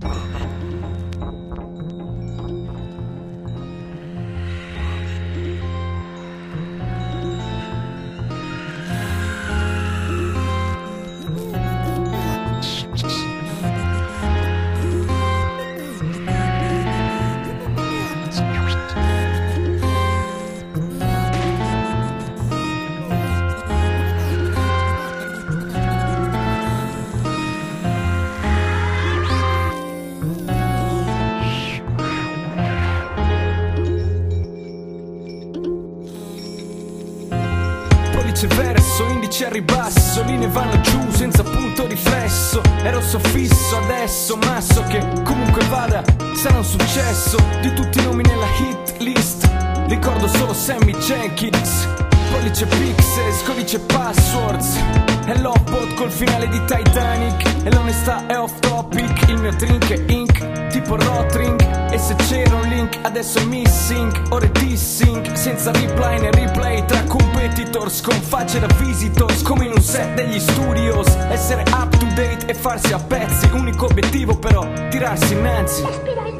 Pollice verso, indice a ribasso, linee vanno giù senza punto riflesso. Ero soffisso, adesso masso che comunque vada sarà un successo. Di tutti i nomi nella hit list ricordo solo Sammy Jenkins. Pollice pixels, codice passwords, e l'off-bot col finale di Titanic. E l'onestà è off topic, il mio drink è ink tipo Rotring. E se c'era un link adesso è missing, ora è dissing, senza reply né replay tra competitors, con facce da visitors come in un set degli studios. Essere up to date e farsi a pezzi, unico obiettivo però tirarsi innanzi.